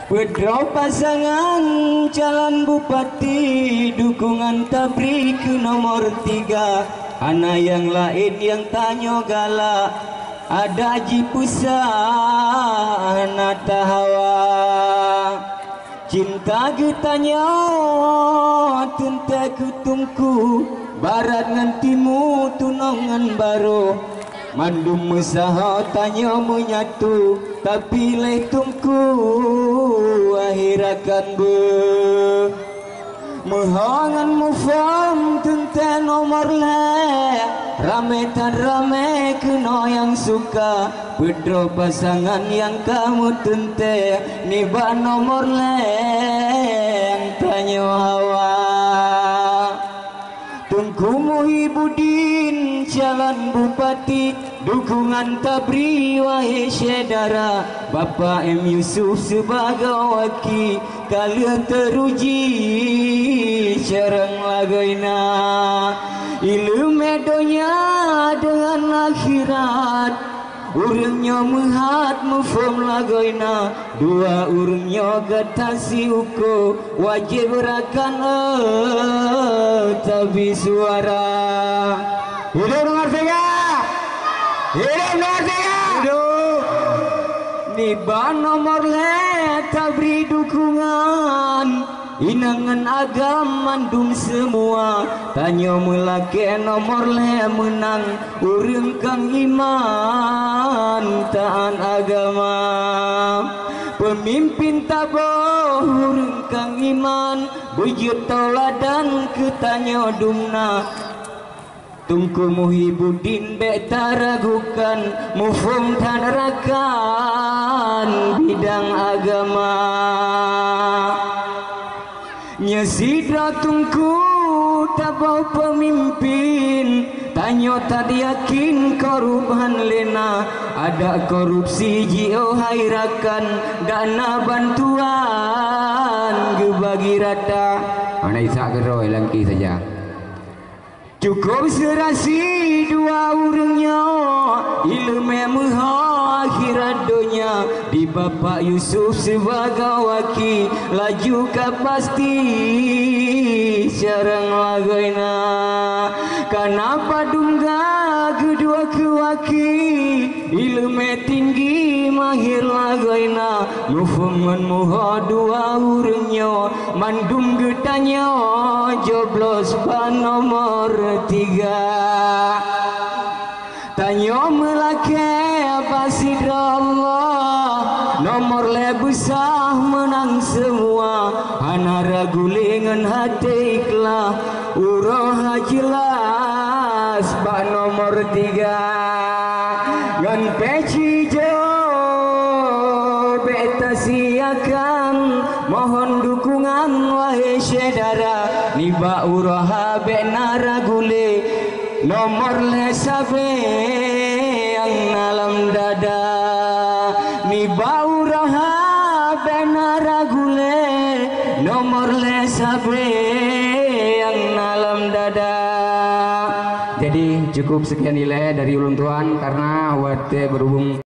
Pedro pasangan calon bupati, dukungan tabri ke nomor 3. Anak yang lain yang tanya galak, ada Haji Pusa anak tahawa. Cinta getanya tentang kutungku, barat ngan timu tunangan baru. Mandum usaha tanya menyatu, tapi letungku akhirakan be. Mehangan mufam tentang nomor le, rame tan rame kena yang suka. Pedro pasangan yang kamu tentang, niba nomor le yang tanya hawa. Tungku Muhyiddin calon bupati, dukungan tabri wahai saudara. Bapak M. Yusuf sebagai wakil, kalian teruji cereng lagaina. Ilmu donya dengan akhirat, urangnya melihat mufam lagaina. Dua urangnya gatasi uko, wajib berakan tapi suara. Hidup nomor 3, hidup nomor 3, hidup. Niba nomor le tabri dukungan, inangan agam mandum semua. Tanya melake nomor le menang, urang kang iman taat agama. Pemimpin taboh urang kang iman, bujut tauladan ketanya dumna. Tungku Muhyiddin bek taragukan, mufum tanarakan bidang agama. Nyesidra tungku tabau pemimpin, tanya tak yakin korban lena. Ada korupsi jio hairakan, dana bantuan gebagi rata. Mana isak geroi langki saja. Cukup serasi dua urangnya, ilmu muha akhirat dunia. Di Bapak Yusuf sebagai wakil, laju ka pasti sareng lagaina. Kenapa dungga kedua kewakil, ilmu tinggi mahir lagaina. Mufaman muha dua urangnya, mandum getanya joblos pan nomor 3. Tanya melake pasti Allah, nomor le besar menang semua. Hana ragu lengan hati ikhlas, urah jelas pak nomor 3. Ngan peci jo beta siakan, mohon dukungan wahai saudara. Niba urah bena ragule, nomor le sabe yang dalam dada. Niba urah bena ragule, nomor le sabe yang dalam dada. Jadi cukup sekian nilai dari ulun tuan karena waktu berhubung